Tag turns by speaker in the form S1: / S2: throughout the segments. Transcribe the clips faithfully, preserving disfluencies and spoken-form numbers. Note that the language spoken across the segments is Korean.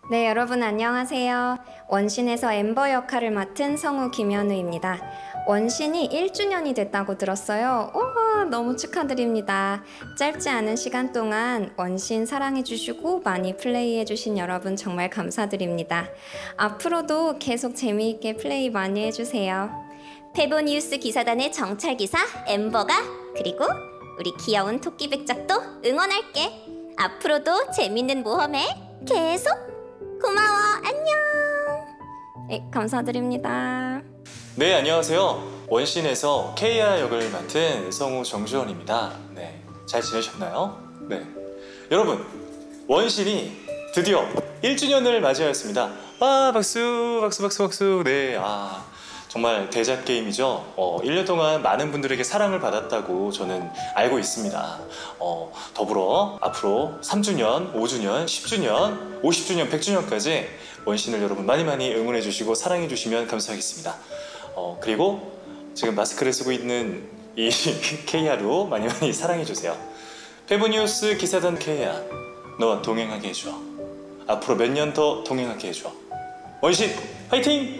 S1: 네, 여러분 안녕하세요. 원신에서 엠버 역할을 맡은 성우 김현우입니다. 원신이 일 주년이 됐다고 들었어요. 우와, 너무 축하드립니다. 짧지 않은 시간 동안 원신 사랑해주시고 많이 플레이해주신 여러분 정말 감사드립니다. 앞으로도 계속 재미있게 플레이 많이 해주세요.
S2: 페보니우스 기사단의 정찰기사 엠버가, 그리고 우리 귀여운 토끼백작도 응원할게. 앞으로도 재밌는 모험에 계속 고마워. 안녕.
S1: 네, 감사드립니다.
S3: 네, 안녕하세요. 원신에서 케이알 역을 맡은 성우 정주원입니다. 네, 잘 지내셨나요? 네, 여러분, 원신이 드디어 일 주년을 맞이하였습니다. 아, 박수, 박수, 박수, 박수. 네, 아, 정말 대작 게임이죠. 어, 일 년 동안 많은 분들에게 사랑을 받았다고 저는 알고 있습니다. 어, 더불어 앞으로 삼 주년, 오 주년, 십 주년, 오십 주년, 백 주년까지 원신을 여러분 많이 많이 응원해 주시고 사랑해 주시면 감사하겠습니다. 어, 그리고 지금 마스크를 쓰고 있는 이 케이아로 많이 많이 사랑해 주세요. 페보니우스 기사단 케이아, 너와 동행하게 해줘. 앞으로 몇 년 더 동행하게 해줘. 원신 화이팅!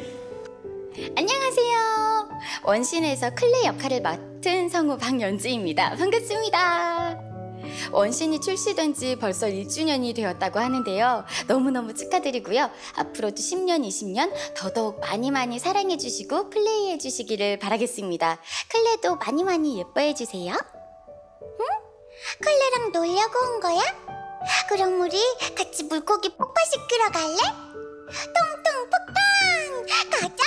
S4: 안녕하세요. 원신에서 클레 역할을 맡은 성우 박연지입니다. 반갑습니다. 원신이 출시된 지 벌써 일 주년이 되었다고 하는데요. 너무너무 축하드리고요. 앞으로도 십 년, 이십 년 더더욱 많이 많이 사랑해주시고 플레이해주시기를 바라겠습니다. 클레도 많이 많이 예뻐해주세요.
S2: 응? 클레랑 놀려고 온 거야? 그럼 우리 같이 물고기 폭파식 끌어갈래? 통통 폭탄! 가자!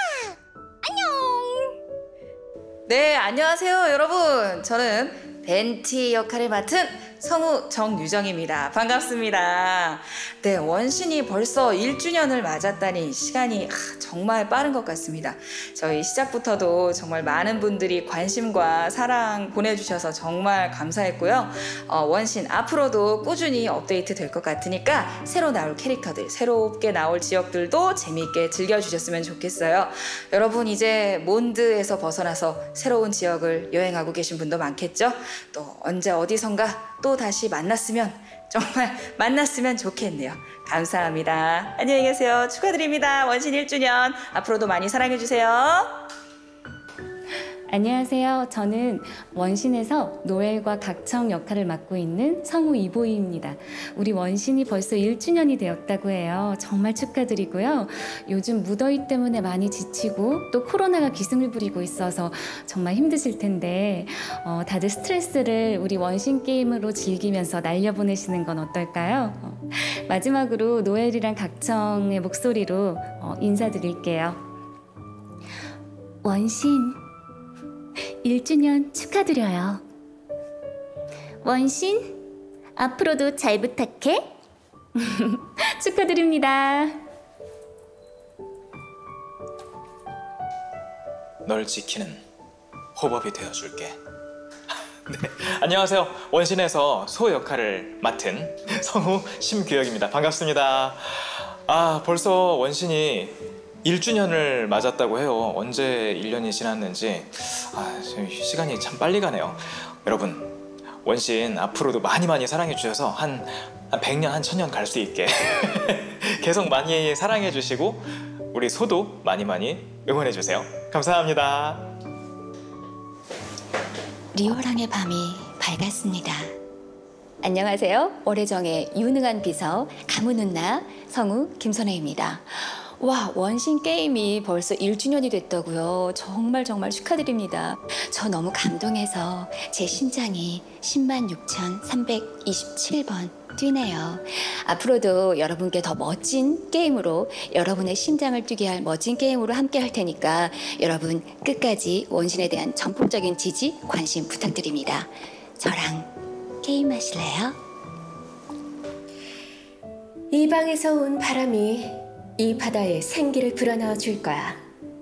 S2: 안녕!
S5: 네, 안녕하세요 여러분. 저는 벤티 역할을 맡은 성우 정유정입니다. 반갑습니다. 네, 원신이 벌써 일 주년을 맞았다니 시간이 정말 빠른 것 같습니다. 저희 시작부터도 정말 많은 분들이 관심과 사랑 보내주셔서 정말 감사했고요. 어, 원신 앞으로도 꾸준히 업데이트 될 것 같으니까 새로 나올 캐릭터들, 새롭게 나올 지역들도 재미있게 즐겨주셨으면 좋겠어요. 여러분 이제 몬드에서 벗어나서 새로운 지역을 여행하고 계신 분도 많겠죠? 또 언제 어디선가 또 다시 만났으면, 정말 만났으면 좋겠네요. 감사합니다. 안녕히 계세요. 축하드립니다. 원신 일 주년 앞으로도 많이 사랑해주세요.
S6: 안녕하세요. 저는 원신에서 노엘과 각청 역할을 맡고 있는 성우 이보희입니다. 우리 원신이 벌써 일 주년이 되었다고 해요. 정말 축하드리고요. 요즘 무더위 때문에 많이 지치고 또 코로나가 기승을 부리고 있어서 정말 힘드실 텐데 어, 다들 스트레스를 우리 원신 게임으로 즐기면서 날려보내시는 건 어떨까요? 어, 마지막으로 노엘이랑 각청의 목소리로 어, 인사드릴게요. 원신 일 주년 축하드려요.
S4: 원신, 앞으로도 잘 부탁해.
S6: 축하드립니다.
S3: 널 지키는 호법이 되어줄게. 네, 안녕하세요. 원신에서 소 역할을 맡은 성우 심규혁입니다. 반갑습니다. 아, 벌써 원신이 일 주년을 맞았다고 해요. 언제 일 년이 지났는지 아, 시간이 참 빨리 가네요. 여러분, 원신 앞으로도 많이 많이 사랑해 주셔서 한, 한 백 년, 한 천 년 갈 수 있게 계속 많이 사랑해 주시고 우리 소도 많이 많이 응원해 주세요. 감사합니다.
S4: 리오랑의 밤이 밝았습니다. 안녕하세요. 월혜정의 유능한 비서 가문누나 성우 김선혜입니다. 와, 원신 게임이 벌써 일 주년이 됐다고요. 정말 정말 축하드립니다. 저 너무 감동해서 제 심장이 십만 육천삼백이십칠 번 뛰네요. 앞으로도 여러분께 더 멋진 게임으로, 여러분의 심장을 뛰게 할 멋진 게임으로 함께 할 테니까 여러분 끝까지 원신에 대한 전폭적인 지지, 관심 부탁드립니다. 저랑 게임 하실래요?
S7: 이 방에서 온 바람이 이 바다에 생기를 불어넣어 줄 거야.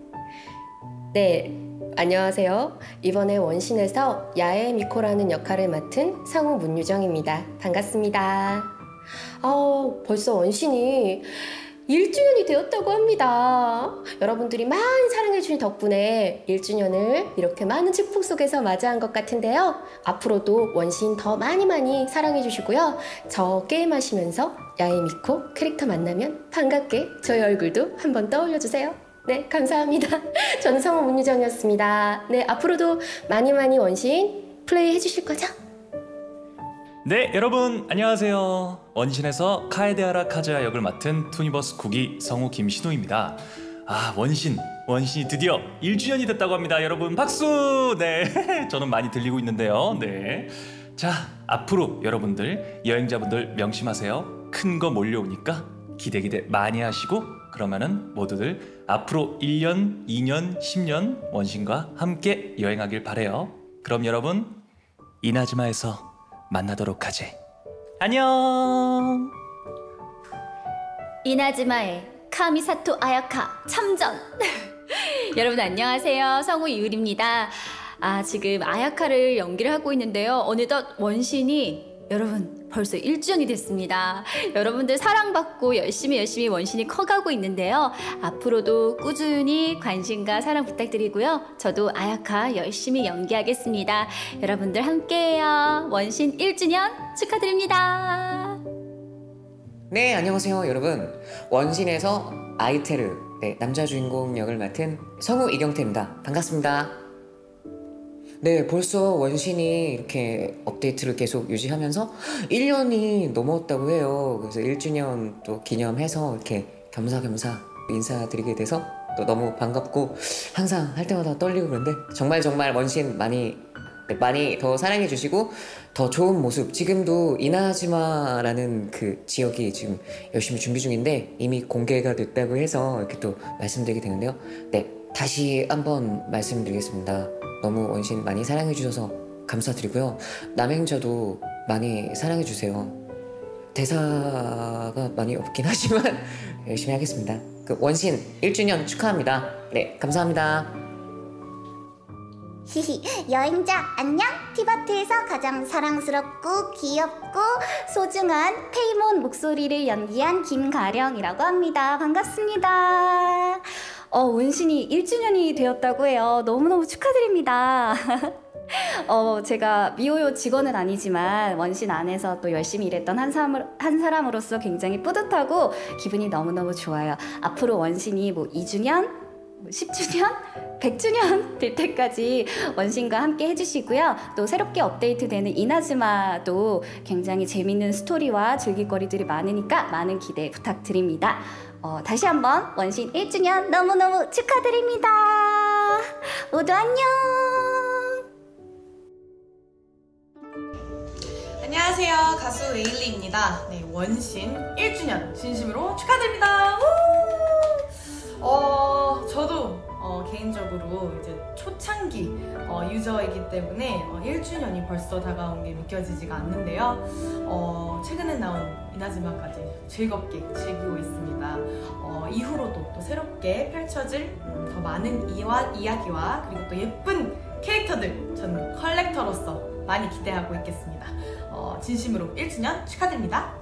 S7: 네, 안녕하세요. 이번에 원신에서 야의 미코라는 역할을 맡은 성우 문유정입니다. 반갑습니다. 어, 벌써 원신이 일 주년이 되었다고 합니다. 여러분들이 많이 사랑해주신 덕분에 일 주년을 이렇게 많은 축복 속에서 맞이한 것 같은데요. 앞으로도 원신 더 많이 많이 사랑해주시고요. 저 게임하시면서 야에미코 캐릭터 만나면 반갑게 저희 얼굴도 한번 떠올려주세요. 네, 감사합니다. 저는 성우 문유정이었습니다. 네, 앞으로도 많이 많이 원신 플레이 해주실 거죠?
S8: 네, 여러분 안녕하세요. 원신에서 카에데아라 카즈야 역을 맡은 투니버스 국기 성우 김신호입니다. 아, 원신, 원신이 드디어 일 주년이 됐다고 합니다. 여러분 박수! 네, 저는 많이 들리고 있는데요. 네, 자, 앞으로 여러분들 여행자분들 명심하세요. 큰 거 몰려오니까 기대 기대 많이 하시고, 그러면은 모두들 앞으로 일 년, 이 년, 십 년 원신과 함께 여행하길 바래요. 그럼 여러분 이나즈마에서 만나도록 하지. 안녕.
S4: 이나즈마의 카미사토 아야카 참전. 여러분 안녕하세요. 성우 이율입니다. 아, 지금 아야카를 연기를 하고 있는데요. 어느덧 원신이 여러분 벌써 일 주년이 됐습니다. 여러분들 사랑받고 열심히 열심히 원신이 커가고 있는데요. 앞으로도 꾸준히 관심과 사랑 부탁드리고요. 저도 아야카 열심히 연기하겠습니다. 여러분들 함께해요. 원신 일 주년 축하드립니다.
S9: 네, 안녕하세요 여러분. 원신에서 아이테르, 네, 남자 주인공 역을 맡은 성우 이경태입니다. 반갑습니다. 네, 벌써 원신이 이렇게 업데이트를 계속 유지하면서 일 년이 넘었다고 해요. 그래서 일 주년 또 기념해서 이렇게 겸사겸사 인사드리게 돼서 또 너무 반갑고, 항상 할 때마다 떨리고 그런데 정말 정말 원신 많이 네, 많이 더 사랑해 주시고 더 좋은 모습, 지금도 이나즈마라는 그 지역이 지금 열심히 준비 중인데 이미 공개가 됐다고 해서 이렇게 또 말씀드리게 되는데요. 네, 다시 한번 말씀드리겠습니다. 너무 원신 많이 사랑해 주셔서 감사드리고요. 남행자도 많이 사랑해 주세요. 대사가 많이 없긴 하지만 열심히 하겠습니다. 그 원신 일 주년 축하합니다. 네, 감사합니다.
S2: 히히, 여행자 안녕. 티바트에서 가장 사랑스럽고 귀엽고 소중한 페이몬 목소리를 연기한 김가령이라고 합니다. 반갑습니다.
S1: 어, 원신이 일 주년이 되었다고 해요. 너무너무 축하드립니다. 어, 제가 미호요 직원은 아니지만 원신 안에서 또 열심히 일했던 한, 사람, 한 사람으로서 굉장히 뿌듯하고 기분이 너무너무 좋아요. 앞으로 원신이 뭐 이 주년, 십 주년, 백 주년 될 때까지 원신과 함께 해주시고요. 또 새롭게 업데이트되는 이나즈마도 굉장히 재밌는 스토리와 즐길거리들이 많으니까 많은 기대 부탁드립니다. 어, 다시 한번 원신 일 주년 너무너무 축하드립니다. 모두 안녕.
S10: 안녕하세요, 가수 에일리입니다. 네, 원신 일 주년 진심으로 축하드립니다. 우! 어, 저도 어, 개인적으로 이제 초창기 어, 유저이기 때문에 어, 일 주년이 벌써 다가온 게 믿겨지지가 않는데요. 어, 최근에 나온 이나즈마까지 즐겁게 즐기고 있습니다. 어, 이후로도 또 새롭게 펼쳐질 음, 더 많은 이와, 이야기와 그리고 또 예쁜 캐릭터들, 저는 컬렉터로서 많이 기대하고 있겠습니다. 어, 진심으로 일 주년 축하드립니다.